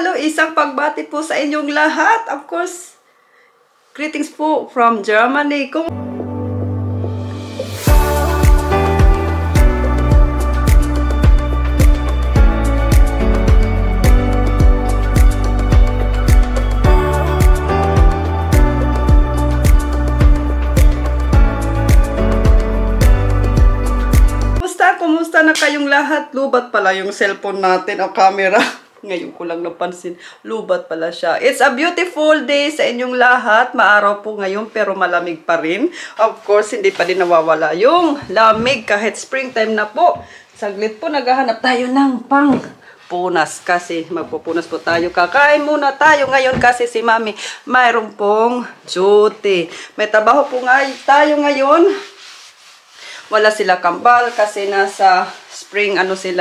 Hello, isang pagbati po sa inyong lahat. Of course, greetings po from Germany. Kumusta na kayong lahat? Lubat pala yung cellphone natin o camera. Ngayon ko lang napansin. Lubat pala siya. It's a beautiful day sa inyong lahat. Maaraw po ngayon pero malamig pa rin. Of course, hindi pa din nawawala yung lamig kahit springtime na po. Saglit po, naghahanap tayo ng punas kasi magpupunas po tayo. Kakain muna tayo ngayon kasi si Mami mayroon pong duty. May trabaho po nga tayo ngayon. Wala sila kambal kasi nasa spring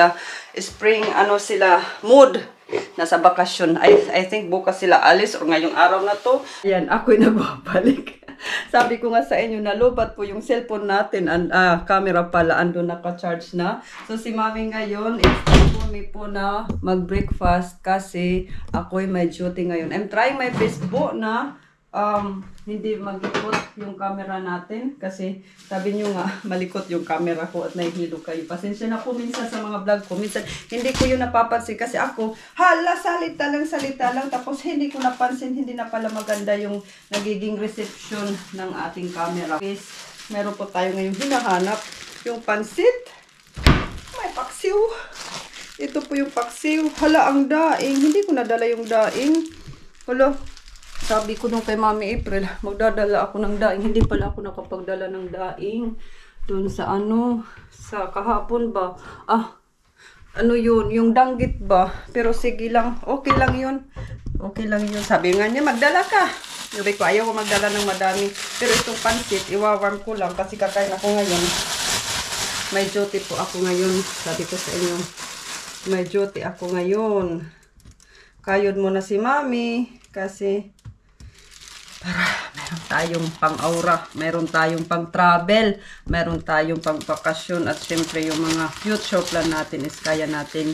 mood. Nasa bakasyon. I think bukas sila alis or ngayong araw na to. Ayan, ako'y nagbabalik. Sabi ko nga sa inyo, nalubat po yung cellphone natin. Camera pala, andun naka-charge na. So si Mami ngayon, it's time for me po na mag-breakfast kasi ako'y may duty ngayon. I'm trying my best po na hindi maglikot yung camera natin kasi sabi nyo nga malikot yung camera ko at nahihilo kayo. Pasensya na po minsan sa mga vlog ko. Minsan hindi ko yun napapansin kasi ako salita lang tapos hindi ko napansin, hindi na pala maganda yung nagiging reception ng ating camera. Guys, meron po tayo ngayong hinahanap yung pansit. May paksiw. Ito po yung paksiw. Hala, ang daing. Hindi ko nadala yung daing. Hala. Sabi ko nung kay Mami April, magdadala ako ng daing. Hindi pala ako nakapagdala ng daing. Doon sa sa kahapon ba? Ano yun? Yung danggit ba? Pero sige lang, okay lang yun. Okay lang yun. Sabi nga niya, magdala ka. Sabi ko, ayaw ko magdala ng madami. Pero itong pansit, iwawarm ko lang kasi kakain ako ngayon. May duty po ako ngayon. Sabi ko sa inyo, may duty ako ngayon. Kayod mo na si Mami kasi para meron tayong pang-aura, meron tayong pang-travel, meron tayong pang-bakasyon at syempre yung mga future plan natin is kaya natin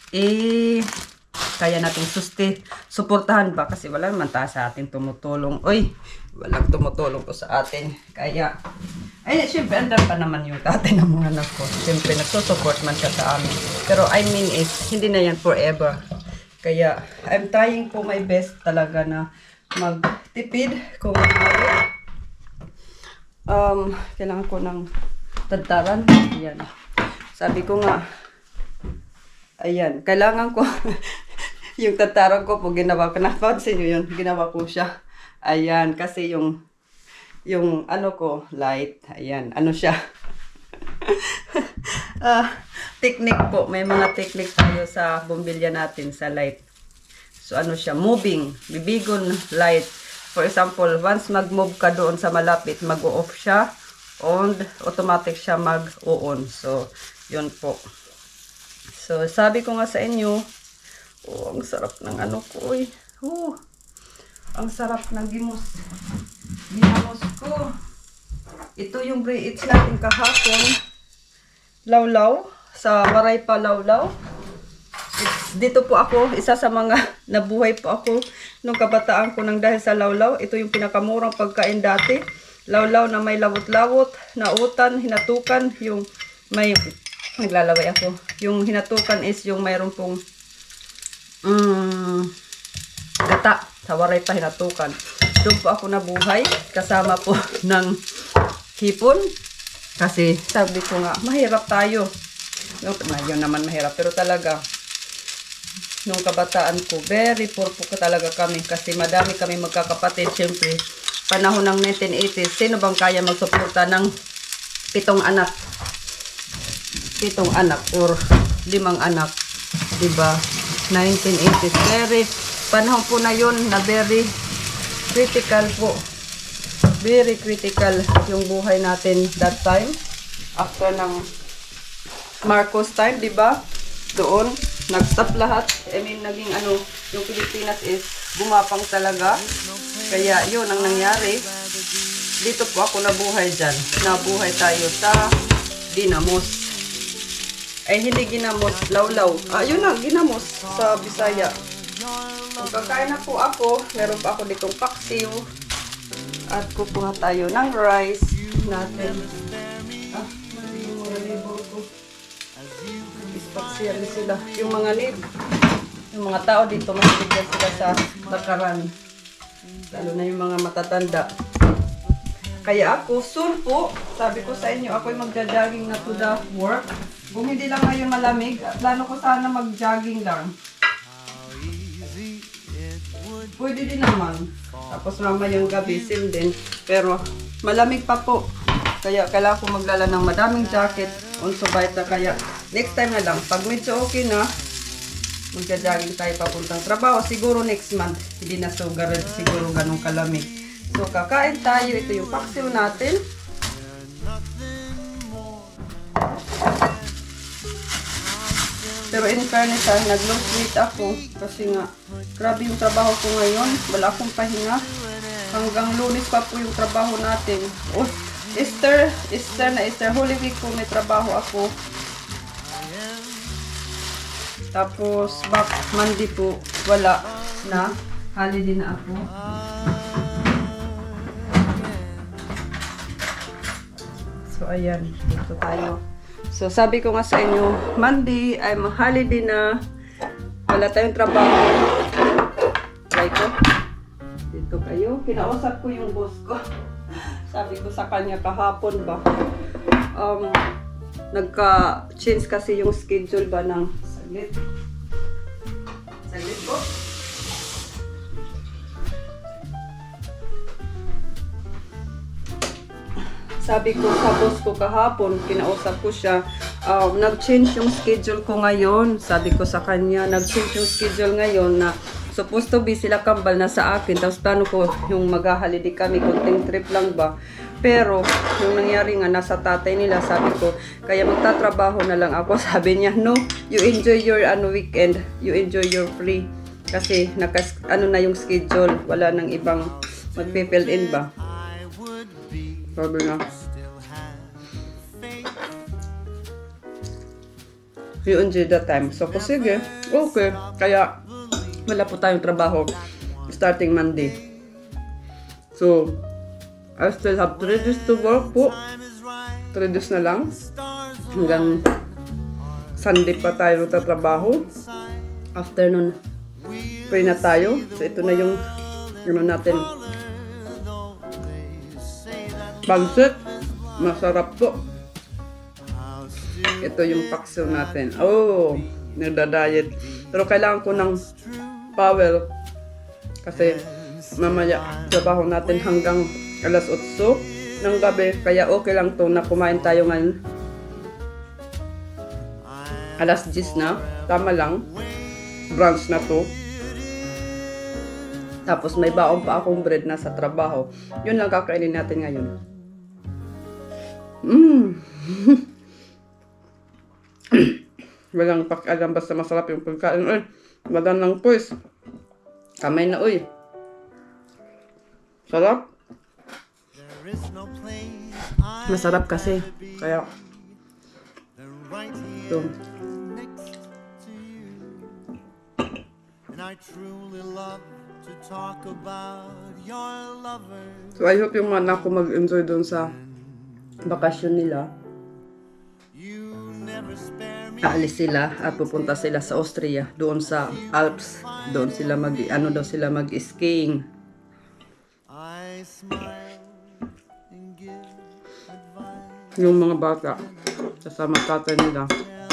suportahan ba kasi wala naman tayo sa ating tumutulong. Oy, walang tumutulong po sa atin. Kaya, syempre andun pa naman yung tatay ng mga anak ko. Syempre nagsusupport man siya sa amin. Pero I mean is, hindi na yan forever. Kaya, I'm trying po my best talaga na magtipid kung kailangan ko ng tadtaran. Ayan. Sabi ko nga, ayan, kailangan ko yung tadtaran ko po ginawa ko. Napansin nyo yun, ginawa ko siya. Ayan, kasi yung ko, light. Ayan, siya. Technique po. May mga technique tayo sa bumbilya natin sa light. So siya, moving, bibigon light. For example, once mag-move ka doon sa malapit, mag-o-off siya, on, automatic siya mag-o-on. So, yun po. So, sabi ko nga sa inyo, ang sarap ng ko, ang sarap ng ginamos ko. Ito yung breads natin kahapon. Lawlaw, sa Waray pa Lawlaw. Dito po ako, isa sa mga nabuhay po ako nung kabataan ko nang dahil sa lawlaw. Ito yung pinakamurang pagkain dati. Lawlaw na may lawot-lawot, nautan, hinatukan, yung may, naglalaway ako. Yung hinatukan is yung mayroon pong gata, sa Waray pa hinatukan. Doon po ako nabuhay, kasama po ng hipon. Kasi sabi ko nga, mahirap tayo. Ngayon naman mahirap, pero talaga, nung kabataan ko, very poor po talaga kami kasi madami kami magkakapatid. Siyempre, panahon ng 1980s, sino bang kaya magsuporta ng 7 anak? 7 anak or 5 anak, diba? 1980s, very, panahon po na yun na very critical po. Very critical yung buhay natin that time. After ng Marcos time, diba? Doon, nag-stop lahat. I mean, naging yung Pilipinas is gumapang talaga. Kaya yun ang nangyari. Dito po ako nabuhay dyan. Nabuhay tayo sa Ginamos. Ay, hindi Ginamos, Lawlaw. Yun na, Ginamos sa Bisaya. Kung kakain na po ako, meron pa ako ditong paksiw. At kukuha tayo ng rice natin. Ah, mali yung mga neighbor ko. Ispaksiyan sila. Yung mga tao dito, mas bigyan sila sa lakaran. Lalo na yung mga matatanda. Kaya ako, soon po, sabi ko sa inyo, ako'y magja-jogging na to the work. Kung hindi lang ngayon malamig, plano ko sana mag-jogging lang. Pwede din naman. Tapos mamayang gabi, same din. Pero malamig pa po. Kaya kailangan ko maglala ng madaming jacket. Unso baita, kaya next time na lang. Pag medyo okay na, magja-jogging tayo papuntang trabaho. Siguro next month. Hindi na siguro ganong kalamig. So, kakain tayo. Ito yung paksiw natin. Pero in fairness, nag-lose weight ako. Kasi nga, grabe yung trabaho ko ngayon. Wala akong pahinga. Hanggang Lunes pa po yung trabaho natin. Oh, Easter Holy Week po may trabaho ako. Tapos, back Monday po, wala na. Holiday na ako. So, ayan. Dito tayo. So, sabi ko nga sa inyo, Monday ay holiday na. Wala tayong trabaho. Try ko. Dito kayo. Kinausap ko yung boss ko. Sabi ko sa kanya kahapon ba. Nagka-change kasi yung schedule ba ng saglit. Saglit ko. Sabi ko sa boss ko kahapon, kinausap ko siya, nag-change yung schedule ko ngayon. Sabi ko sa kanya, nag-change yung schedule ngayon na supposed to be sila kambal na sa akin. Tapos plano ko yung mag-holiday kami, konting trip lang ba. Pero, yung nangyari nga, nasa tatay nila, sabi ko, kaya magtatrabaho na lang ako. Sabi niya, no, you enjoy your weekend, you enjoy your free. Kasi, na yung schedule, wala nang ibang magpe-fill in ba. Sabi na. You enjoy that time. So, sige. Okay. Kaya, wala po tayong trabaho starting Monday. So, I still have 3 days to work po. 3 days na lang. Hanggang Sunday pa tayo tatrabaho. Afternoon, free na tayo. So, ito na yung natin. Pansit, masarap po. Ito yung paksiw natin. Oh, nagda-diet. Pero kailangan ko ng power. Kasi mamaya trabaho natin hanggang alas 8 ng gabi. Kaya okay lang to na kumain tayo ngayon. Alas 10 na. Tama lang. Brunch na to. Tapos may baon pa akong bread na sa trabaho. Yun lang kakainin natin ngayon. Walang pakialam, basta masarap yung pagkain. Uy, madan lang pues. Kamay na uy. Sarap. Masarap kasi. Kaya ito. So I hope yung mga anak ko mag-enjoy doon sa bakasyon nila. Aalis sila at pupunta sila sa Austria, doon sa Alps. Doon sila mag-skiing. Yung mga bata kasama tatay nila.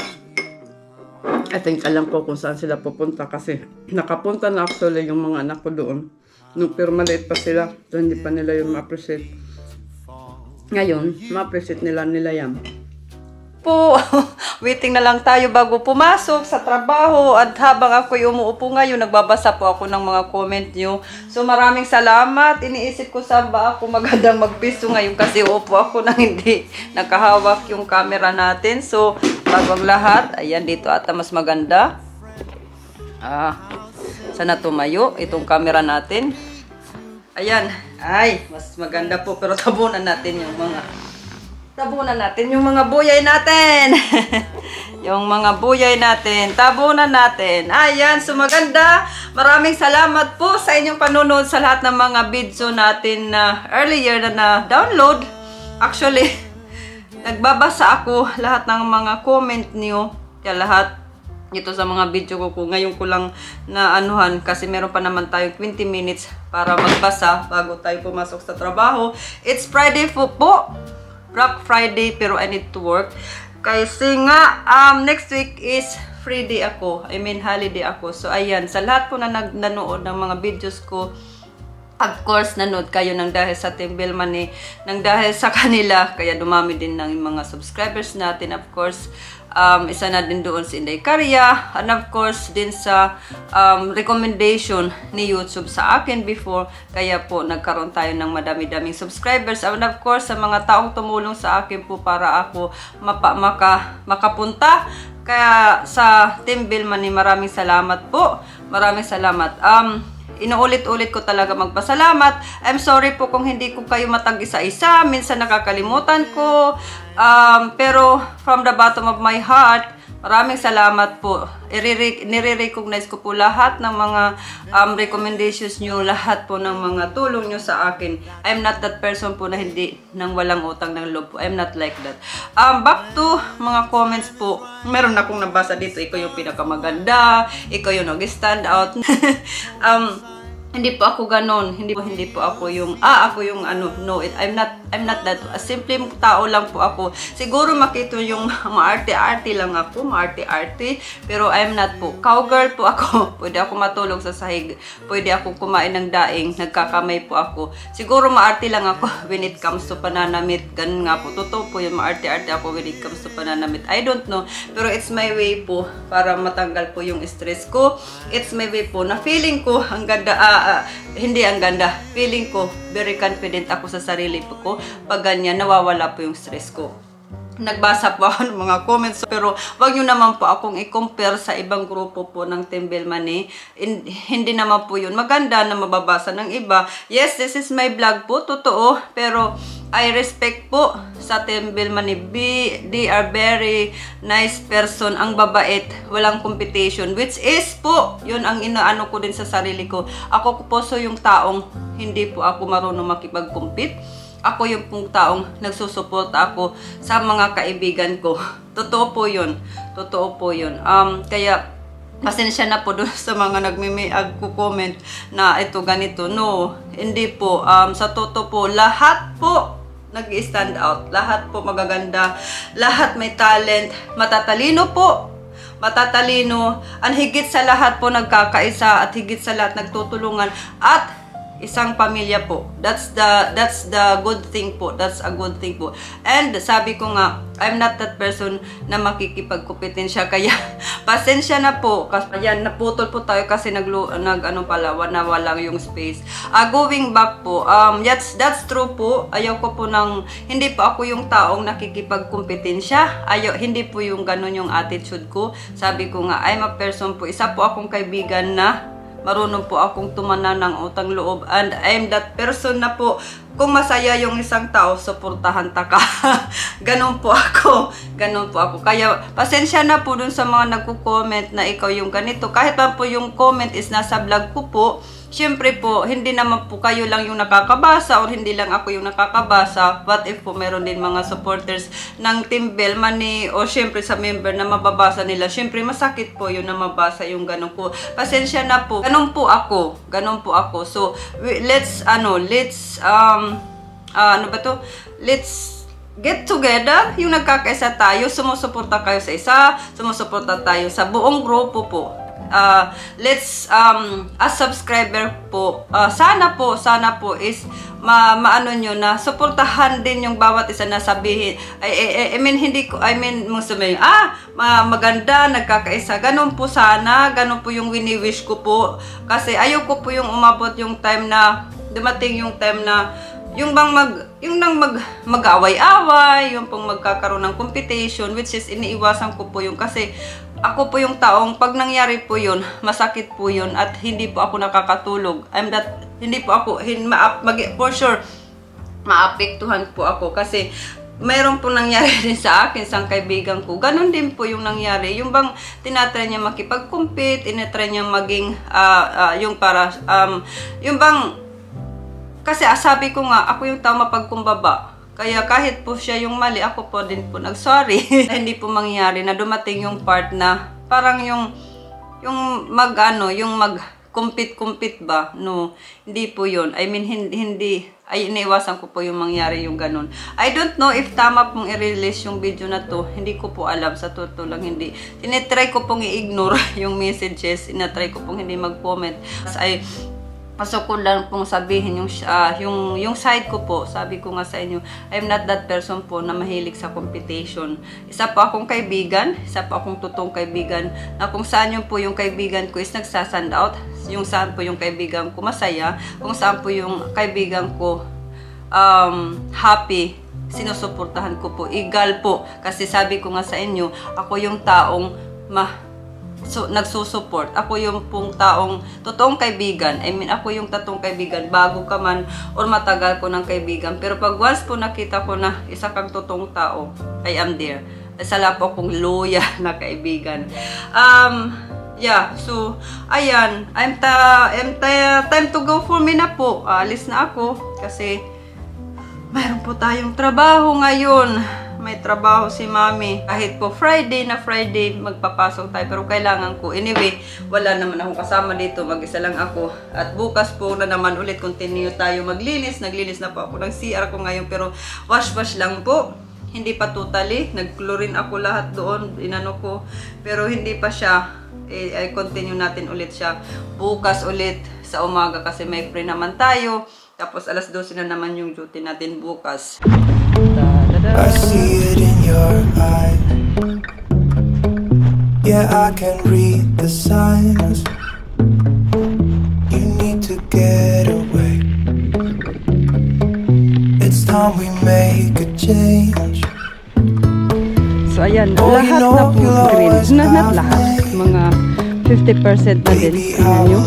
I think alam ko kung saan sila pupunta kasi nakapunta na actually yung mga anak ko doon. Pero maliit pa sila, so hindi pa nila yung ma-appreciate. Ngayon, ma-appreciate nila yan. Po, waiting na lang tayo bago pumasok sa trabaho. At habang ako'y umuupo ngayon, nagbabasa po ako ng mga comment nyo. So maraming salamat. Iniisip ko saan ba ako magandang magpiso ngayon kasi upo ako nang hindi nakahawak yung camera natin. So bago ang lahat, ayan dito ata mas maganda. Sana tumayo itong camera natin. Ayan, ay mas maganda po pero tabunan natin yung mga buyay natin. Yung mga buyay natin, tabunan natin. Ayan, so maganda. Maraming salamat po sa inyong panunod sa lahat ng mga video natin na earlier na download. Actually, nagbabasa ako lahat ng mga comment niyo. Kaya lahat ito sa mga video ko. Ngayon ko lang na anuhan kasi meron pa naman tayong 20 minutes para magbasa bago tayo pumasok sa trabaho. It's Friday po. Black Friday pero I need to work. Kasi nga, next week is free day ako. I mean, holiday ako. So, ayan. Sa lahat po na nanood ng mga videos ko, of course, nanood kayo ng dahil sa Team Bill Money, ng dahil sa kanila. Kaya dumami din ng mga subscribers natin. Of course, isa na din doon si Inday Karya. And of course, din sa recommendation ni YouTube sa akin before. Kaya po, nagkaroon tayo ng madami-daming subscribers. And of course, sa mga taong tumulong sa akin po para ako makapunta. Kaya sa Team Bill Money, maraming salamat po. Maraming salamat. Inuulit-ulit ko talaga magpasalamat. I'm sorry po kung hindi ko kayo matag-isa-isa. Minsan nakakalimutan ko. Pero from the bottom of my heart, maraming salamat po. Nire-recognize ko po lahat ng mga recommendations nyo, lahat po ng mga tulong nyo sa akin. I'm not that person po na hindi nang walang utang ng loob po. I'm not like that. Back to mga comments po. Meron akong nabasa dito, ikaw yung pinakamaganda, ikaw yung nag-stand out. Hindi po ako ganon. Hindi po ako yung ako yung ano, no, I'm not that. Simple tao lang po ako. Siguro makita yung maarte-arte lang ako, maarte-arte, pero I'm not po. Cowgirl po ako. Pwede ako matulog sa sahig. Pwede ako kumain ng daing, nagkakamay po ako. Siguro maarte lang ako when it comes to pananamit. Ganun nga po. Totoo po yung maarte-arte ako when it comes to pananamit. I don't know, pero it's my way po para matanggal po yung stress ko. It's my way po na feeling ko ang ganda. Hindi ang ganda. Feeling ko, very confident ako sa sarili ko. Pag ganyan, nawawala po yung stress ko. Nagbasa po ako ng mga comments. Pero wag nyo naman po akong i-compare sa ibang grupo po ng Team Bill Money. Hindi naman po yun maganda na mababasa ng iba. Yes, this is my vlog po. Totoo. Pero I respect po sa Team Bill Money. They are very nice person. Ang babait. Walang competition. Which is po, yun ang inaano ko din sa sarili ko. Ako po so yung taong hindi po ako marunong makipag-compete. Ako yung pong taong nagsusuporta ako sa mga kaibigan ko. Totoo po yun. Totoo po yun. Kaya, pasensya na po doon sa mga nagko-comment na ito ganito. No, hindi po. Sa totoo po, lahat po nag-stand out. Lahat po magaganda. Lahat may talent. Matatalino po. Matatalino. Ang higit sa lahat po nagkakaisa at higit sa lahat nagtutulungan. At isang pamilya po. That's the good thing po. That's a good thing po. And sabi ko nga, I'm not that person na makikipagkupitin siya. Kaya pasensya na po. Ayan, naputol po tayo kasi walang yung space. Going back po, that's true po. Ayaw ko po hindi po ako yung taong nakikipagkumpitin siya. Hindi po yung ganun yung attitude ko. Sabi ko nga, I'm a person po. Isa po akong kaibigan na marunong po akong tumana ng utang loob. And I'm that person na po, kung masaya yung isang tao, suportahan ka. Ganon po ako. Ganon po ako. Kaya, pasensya na po dun sa mga nagko-comment na ikaw yung ganito. Kahit pa po yung comment is nasa vlog ko po, syempre po, hindi naman po kayo lang yung nakakabasa or hindi lang ako yung nakakabasa. What if po meron din mga supporters ng Team Bill Money o syempre sa member na mababasa nila. Syempre masakit po yun na mabasa yung ganun po. Pasensya na po. Ganun po ako. Ganun po ako. So, let's get together, yung nagkakaisa tayo, sumusuporta kayo sa isa, sumusuporta tayo sa buong grupo po. Let's as subscriber po, sana po is maano nyo na suportahan din yung bawat isa na sabihin. I mean maganda, nagkakaisa. Ganun po sana, ganun po yung wini-wish ko po. Kasi ayoko po yung umabot yung time na dumating yung time na yung mag-away-away, yung pong magkakaroon ng competition, which is iniiwasan ko po yung kasi ako po yung taong pag nangyari po yun, masakit po yun at hindi po ako nakakatulog. For sure, maapektuhan po ako kasi mayroon po nangyari din sa akin, sa kaibigan ko. Ganon din po yung nangyari. Yung bang tinatry niya makipag-compete, tinatry niya maging, yung para, yung bang, kasi sabi ko nga, ako yung tama pagkumbaba. Kaya kahit po siya yung mali, ako po din po nag-sorry. Hindi po mangyari na dumating yung part na parang yung mag-compete ba? No, hindi po yun. I mean, hindi, ay iniwasan ko po yung mangyari yung ganun. I don't know if tama pong i-release yung video na to. Hindi ko po alam. Sa totoo lang, hindi. Tinitry ko pong i-ignore yung messages. Tinatry ko pong hindi mag-comment. Ay, pasok ko lang pong sabihin yung side ko po. Sabi ko nga sa inyo, I'm not that person po na mahilig sa competition. Isa po akong kaibigan, isa po akong totoong kaibigan, na kung saan yung po yung kaibigan ko is nagsasand out, yung saan po yung kaibigan ko masaya, kung saan po yung kaibigan ko happy, sinusuportahan ko po, egal po. Kasi sabi ko nga sa inyo, ako yung taong nagsusupport. Ako yung pong taong totoong kaibigan. I mean, ako yung totoong kaibigan bago ka man or matagal ko ng kaibigan. Pero pag once po nakita ko na isa kang totoong tao, I am there. Sala po akong loyal na kaibigan. Yeah, so ayan, time to go for me na po. Alis na ako kasi mayroon po tayong trabaho ngayon. May trabaho si Mami. Kahit po Friday magpapasok tayo. Pero kailangan ko. Anyway, wala naman akong kasama dito. Mag-isa lang ako. At bukas po na naman ulit continue tayo maglinis. Naglinis na po ako ng CR ko ngayon. Pero wash lang po. Hindi pa totally. Nag-chlorine ako lahat doon. Inano ko. Pero hindi pa siya. I continue natin ulit siya. Bukas ulit sa umaga kasi may pre naman tayo. Tapos alas 12 na naman yung duty natin bukas. I see it in your eyes. Yeah, I can read the signs. You need to get away. It's time we make a change. So ayan, lahat na po green. Not lahat. Mga 50% na din. Tingnan nyo.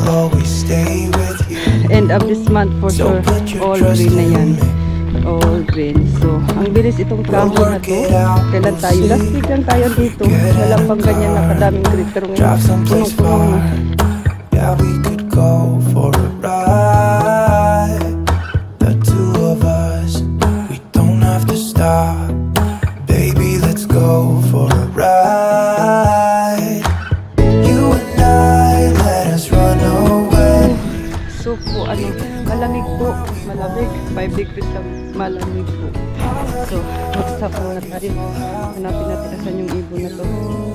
End of this month for sure. All green na yan. All green. So, ang bilis itong kamo na to. Kailan tayo? Last week lang tayo dito. Wala pang ganyan na kadaming green. Pero ngayon, punong-puno na. Yeah, we could go for a ride. The two of us, we don't have to stop. Baby, let's go for a ride. You and I, let us run away. So po, malamig po. Malamig. 5 degrees lang. Malamig po. So, mag-stop muna tayo. Hanapin natin asan yung ibon na to.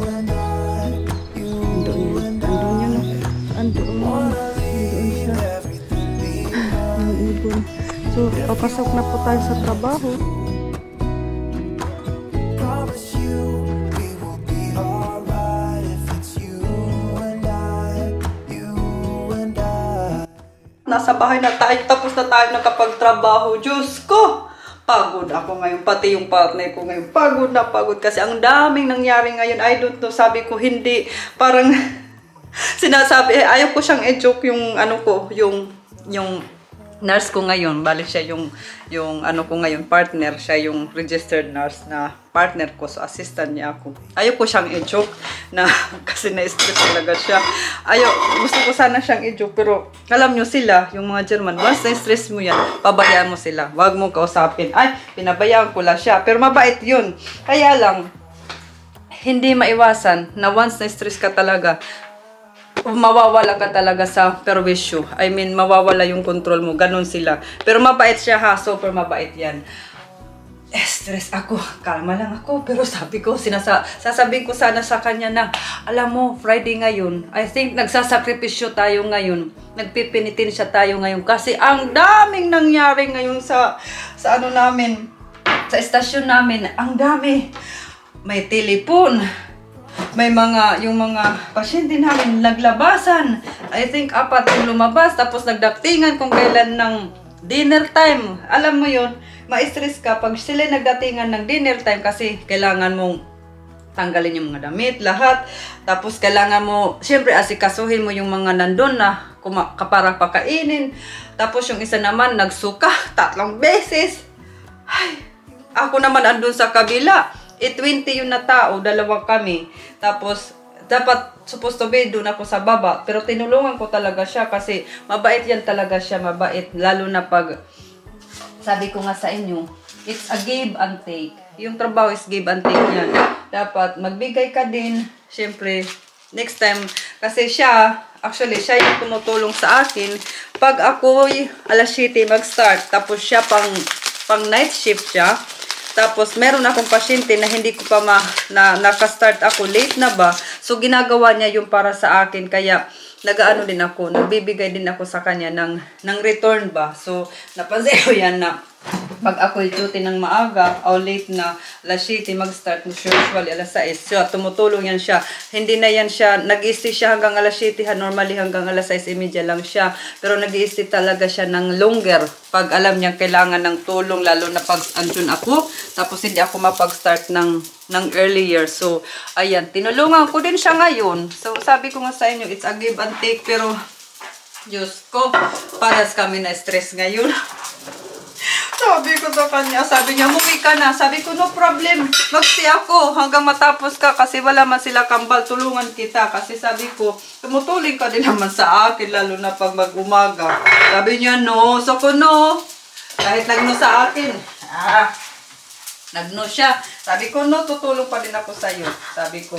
Andoon yan. Andoon siya. Ang ibon. So, papasok na po tayo sa trabaho. Nasa bahay na tayo, tapos na tayo nakapagtrabaho. Diyos ko! Pagod ako ngayon, pati yung partner ko ngayon. Pagod na pagod kasi ang daming nangyari ngayon. I don't know, sabi ko hindi. Parang sinasabi, ayaw ko siyang i-joke yung ano ko, yung nurse ko ngayon. Balik siya yung ano ko ngayon, partner. Siya yung registered nurse na partner ko. So, assistant niya ako. Ayaw ko siyang i-joke na kasi na-stress talaga siya. Gusto ko sana siyang i-joke. Pero alam nyo sila, yung mga German, once na-stress mo yan, pabayaan mo sila. Huwag mo kausapin. Ay, pinabayaan ko lang siya. Pero mabait yun. Kaya lang, hindi maiwasan na once na-stress ka talaga, mawawala ka talaga sa perwisyo. I mean, mawawala yung control mo. Ganon sila. Pero mabait siya ha. Super mabait yan. Stress ako. Kalma lang ako. Pero sabi ko, sasabihin ko sana sa kanya na, alam mo, Friday ngayon, I think nagsasakripisyo tayo ngayon. Nagpipinitensya tayo ngayon. Kasi ang daming nangyari ngayon sa ano namin, sa estasyon namin. Ang dami. May telepon. May yung mga pasyente namin naglabasan. I think 4 yung lumabas. Tapos nagdatingan kung kailan ng dinner time. Alam mo yun, ma-stress ka pag sila nagdatingan ng dinner time kasi kailangan mong tanggalin yung mga damit, lahat. Tapos kailangan mo, syempre asikasuhin mo yung mga nandun na para pakainin. Tapos yung isa naman nagsuka 3 beses. Ay, ako naman andun sa kabila. 20 yun na tao, dalawa kami. Tapos, dapat supposed to be doon ako sa baba. Pero tinulungan ko talaga siya kasi mabait yan talaga siya. Mabait. Lalo na pag, sabi ko nga sa inyo, it's a give and take. Yung trabaho is give and take yan. Dapat magbigay ka din. Siyempre, next time, kasi siya, actually, siya yung tumutulong sa akin. Pag ako'y alas 7 mag-start, tapos siya pang night shift siya, tapos meron akong pasyente na hindi ko pa naka-start ako, late na ba? So, ginagawa niya yung para sa akin, kaya nag-ano din ako, nagbibigay din ako sa kanya ng return ba? So, napansin ko yan na pag ako'y duty ng maaga o late na alas 7 mag-start, usually alas 6. So, tumutulong yan siya. Hindi na yan siya, nag-i-stay siya hanggang alas 7, normally hanggang alas 6:30 lang siya. Pero nag-i-stay talaga siya ng longer pag alam niya kailangan ng tulong, lalo na pag andun ako. Tapos hindi ako mapag-start ng earlier. So, ayan, tinulungan ko din siya ngayon. So, sabi ko nga sa inyo, it's a give and take. Pero, Diyos ko, paras kami na stress ngayon. Sabi ko sa kanya, sabi niya, umuwi ka na. Sabi ko, no problem. Magstay ako hanggang matapos ka kasi wala man sila kambal. Tulungan kita. Kasi sabi ko, tumutuling ka din naman sa akin, lalo na pag mag-umaga. Sabi niya, no. So ko, no. Kahit nagno sa akin. Nagno siya. Sabi ko, no, tutulong pa din ako sa'yo. Sabi ko,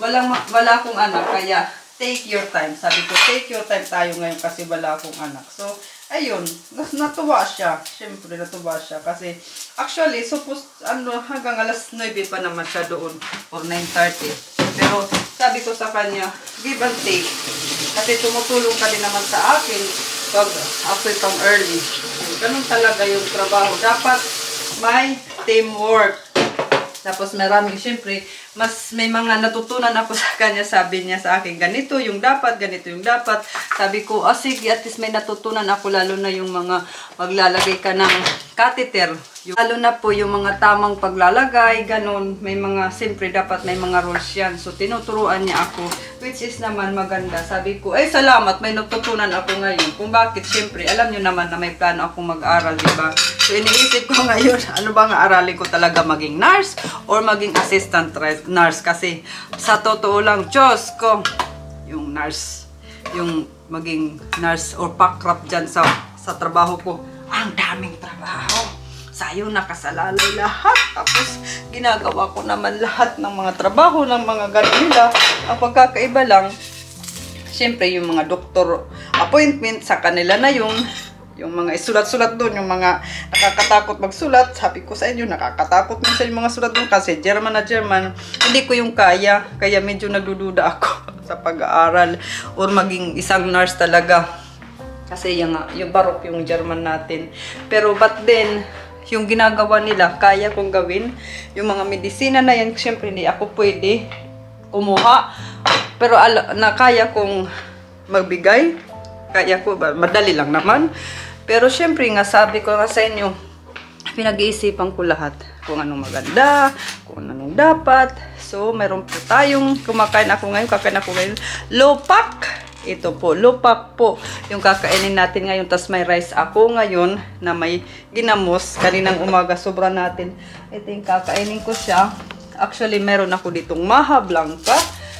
wala akong anak, kaya take your time. Sabi ko, take your time tayo ngayon kasi wala akong anak. So, ayun, natuwa siya. Siyempre, natuwa siya. Kasi, actually, hanggang alas 9 pa naman siya doon. Or 9:30. Pero, sabi ko sa kanya, give and take. Kasi tumutulong ka din naman sa akin pag after pang early. Ganun talaga yung trabaho. Dapat may teamwork. Tapos marami, siyempre, mas may mga natutunan ako sa kanya. Sabi niya sa akin, ganito yung dapat, ganito yung dapat. Sabi ko, sige, at least may natutunan ako, lalo na yung mga maglalagay ka ng catheter. Lalo na po yung mga tamang paglalagay, ganun. May mga, siyempre, dapat may mga rules yan. So, tinuturuan niya ako, which is naman maganda. Sabi ko, salamat, may natutunan ako ngayon. Kung bakit, siyempre, alam niyo naman na may plano akong mag-aral, diba? So, iniisip ko ngayon, ano ba nga aralin ko talaga, maging nurse or maging assistant nurse? Kasi, sa totoo lang, Diyos ko, yung nurse, yung maging nurse or packrap dyan sa trabaho ko, ang daming trabaho. Sayo, nakasalalay lahat. Tapos, ginagawa ko naman lahat ng mga trabaho, ng mga ganun nila. Ang pagkakaiba lang, siyempre, yung mga doktor appointment sa kanila na yung mga isulat-sulat doon, yung mga nakakatakot magsulat. Sabi ko sa inyo, nakakatakot minsan yung mga sulat doon kasi German na German. Hindi ko yung kaya medyo nagdududa ako sa pag-aaral or maging isang nurse talaga. Kasi yung barok yung German natin. Pero but then, yung ginagawa nila, kaya kong gawin. Yung mga medisina na yan, syempre hindi ako pwede kumuha. Pero kaya kong magbigay. Kaya ko, madali lang naman. Pero syempre nga, sabi ko nga sa inyo, pinag-iisipan ko lahat. Kung anong maganda, kung anong dapat. So, meron po tayong, kakain ako ngayon, lopak. Ito po, lopak po. Yung kakainin natin ngayon, tas may rice ako ngayon na may ginamos. Kaninang umaga, sobra natin. Ito yung kakainin ko siya. Actually, meron ako ditong maha blanca.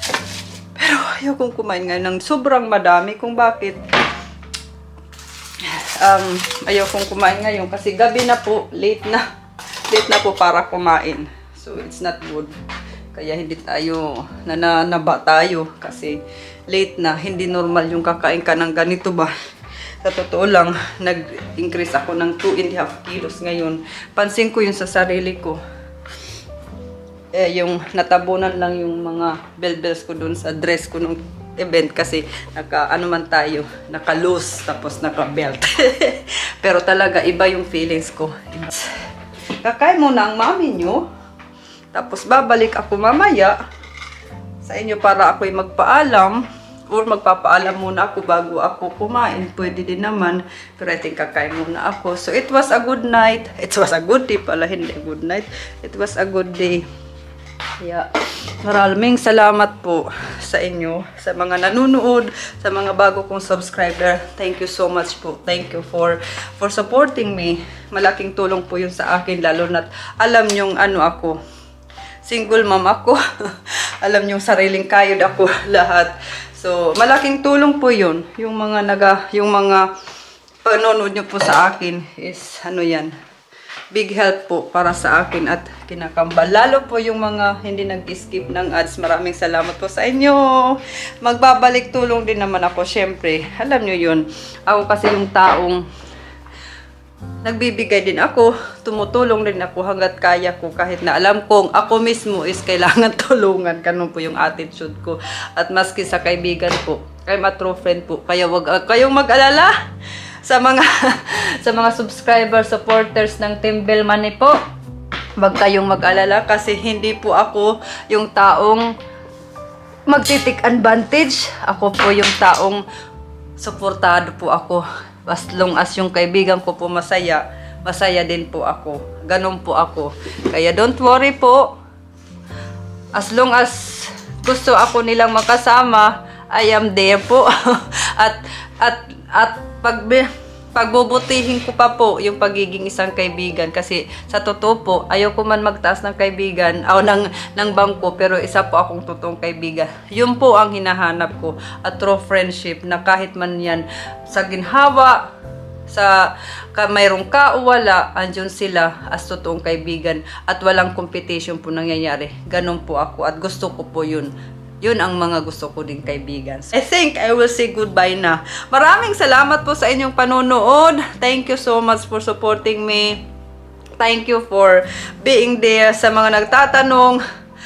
Pero ayokong kumain ngayon ng sobrang madami. Kung bakit? Ayokong kumain ngayon kasi gabi na po, late na po para kumain. So, it's not good. Kaya hindi tayo, nananaba tayo kasi late na, hindi normal yung kakain ka ng ganito ba. Sa totoo lang, nag-increase ako ng 2.5 kilos ngayon. Pansin ko yun sa sarili ko. Yung natabunan lang yung mga bells ko dun sa dress ko nung event kasi naka-loose tapos naka-belt. Pero talaga iba yung feelings ko. Kakain muna ang mami nyo. Tapos babalik ako mamaya sa inyo para ako'y magpaalam. Or magpapaalam muna ako bago ako kumain. Pwede din naman. Pero I think kakain muna ako. So it was a good night. It was a good day pala. Hindi a good night. It was a good day. Kaya maraming salamat po sa inyo, sa mga nanonood, sa mga bago kong subscriber. Thank you so much po. Thank you for supporting me. Malaking tulong po yun sa akin, lalo na't alam nyong ano ako, single mom ako. Alam nyong sariling kayod ako lahat. So, malaking tulong po yun. Yung mga panonood nyo po sa akin is ano yan, big help po para sa akin at kinakambal. Lalo po yung mga hindi nag-skip ng ads. Maraming salamat po sa inyo. Magbabalik tulong din naman ako. Syempre, alam nyo yun. Ako kasi yung taong nagbibigay din ako. Tumutulong din ako hanggat kaya ko. Kahit na alam kong ako mismo is kailangan tulungan. Ganun po yung attitude ko. At maski sa kaibigan po, I'm a true friend po. Kaya wag kayong mag-alala. Sa mga subscriber, supporters ng Team Bel Money po, wag kayong mag-alala kasi hindi po ako yung taong magtitik advantage. Ako po yung taong suportado po ako. As long as yung kaibigan ko po masaya, masaya din po ako. Ganun po ako. Kaya don't worry po. As long as gusto ako nilang makasama, I am there po. at pagbubutihin ko pa po yung pagiging isang kaibigan kasi sa totoo po ayoko man magtaas ng kaibigan o ng bangko, pero isa po akong totoong kaibigan. Yun po ang hinahanap ko, a true friendship na kahit man yan sa ginhawa, sa mayroong ka o wala, andyan sila as totoong kaibigan at walang competition po nangyayari. Ganun po ako at gusto ko po yun. Yun ang mga gusto ko din kaibigan. I think I will say goodbye na. Maraming salamat po sa inyong panonood. Thank you so much for supporting me. Thank you for being there. Sa mga nagtatanong,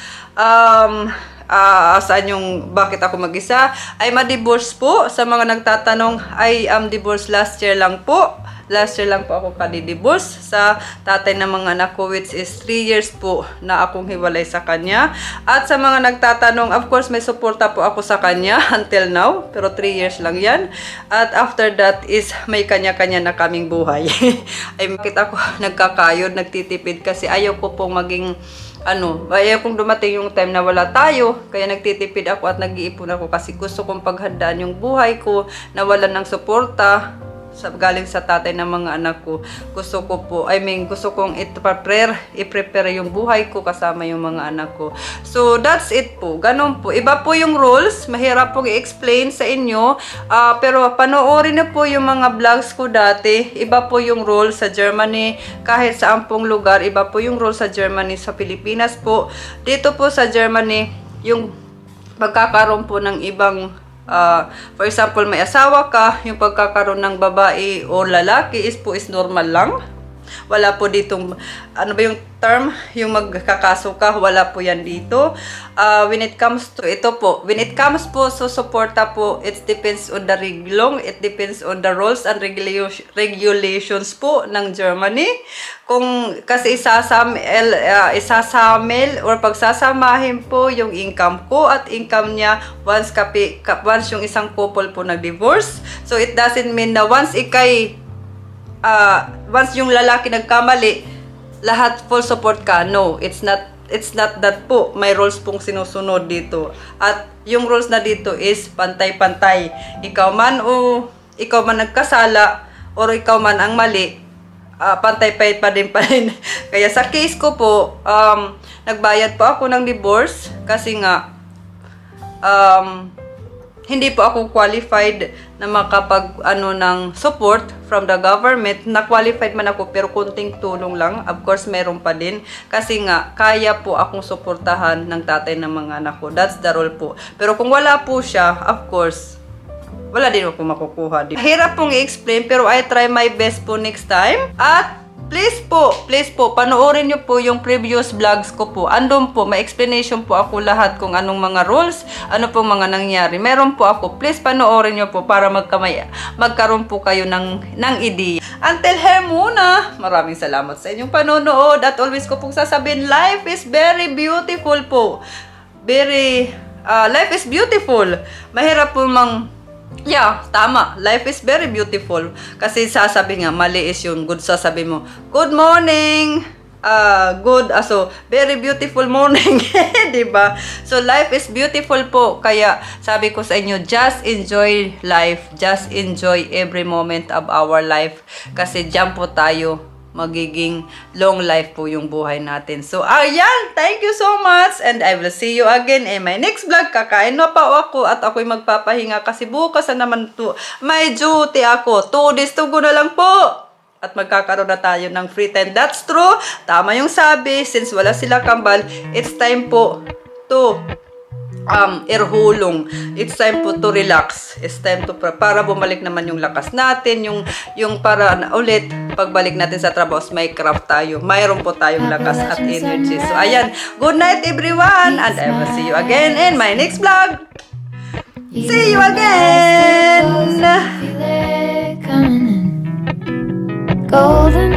saan yung bakit ako mag-isa? I'm a divorce po. Sa mga nagtatanong, I am divorced last year lang po. Last year lang po ako kadi-divorce sa tatay ng mga anak ko, which is 3 years po na akong hiwalay sa kanya. At sa mga nagtatanong, of course may suporta po ako sa kanya until now, pero 3 years lang yan. At after that is may kanya-kanya na kaming buhay. Ay bakit ako nagkakayod, nagtitipid kasi ayaw ko pong maging ayaw kong dumating yung time na wala tayo, kaya nagtitipid ako at nag-iipon ako kasi gusto kong paghandaan yung buhay ko na wala ng suporta galing sa tatay ng mga anak ko. Gusto kong i-prepare yung buhay ko kasama yung mga anak ko. So, that's it po. Ganun po. Iba po yung rules. Mahirap pong i-explain sa inyo. Pero panoorin na po yung mga vlogs ko dati. Iba po yung rules sa Germany. Kahit sa ampong lugar, iba po yung rules sa Germany. Sa Pilipinas po. Dito po sa Germany, yung pagkakaroon po ng ibang for example, may asawa ka, yung pagkakaroon ng babae o lalaki is normal lang. Wala po ditong, yung term, yung magkakaso ka, wala po yan dito. When it comes to when it comes po so suporta po, it depends on the reglong, it depends on the rules and regulations po ng Germany. Kung kasi isasamil or pagsasamahin po yung income ko at income niya once yung isang couple po nag-divorce. So it doesn't mean na once yung lalaki nagkamali, lahat full support ka. No, it's not that po. May rules pong sinusunod dito. At yung rules na dito is pantay-pantay. Ikaw man nagkasala or ikaw man ang mali, pantay pa din. Kaya sa case ko po, nagbayad po ako ng divorce kasi nga hindi po ako qualified na makapag ng support from the government. Na-qualified man ako pero kunting tulong lang. Of course, meron pa din. Kasi nga, kaya po akong suportahan ng tatay ng mga anak ko. That's the rule po. Pero kung wala po siya, of course, wala din ako makukuha. Hirap pong i-explain pero I try my best po next time. At please po, panoorin nyo po yung previous vlogs ko po. Andun po, may explanation po ako lahat kung anong mga rules, ano po mga nangyari. Meron po ako. Please panoorin nyo po para magkaroon po kayo ng ideya. Until here muna, maraming salamat sa inyong panonood. At always ko pong sasabihin, life is very beautiful po. Life is beautiful. Mahirap po tama. Life is very beautiful. Kasi sasabi nga, mali is yung good. Sasabi mo, good morning. good, so very beautiful morning, di ba? So life is beautiful po, kaya sabi ko sa inyo, just enjoy life, just enjoy every moment of our life, kasi diyan po tayo magiging long life po yung buhay natin. So ayan, thank you so much, and I will see you again in my next vlog. Kakain na pa ako at ako'y magpapahinga kasi bukas na naman to, may duty ako, 2 days to go na lang po. At magkakaroon na tayo ng free time. That's true. Tama yung sabi. Since wala sila kambal, it's time po to erhulong. It's time po to relax. It's time to para bumalik naman yung lakas natin. Yung para na ulit, pagbalik natin sa trabaho, may craft tayo. Mayroon po tayong lakas at energy. So, ayan. Good night, everyone. And I will see you again in my next vlog. See you again. Golden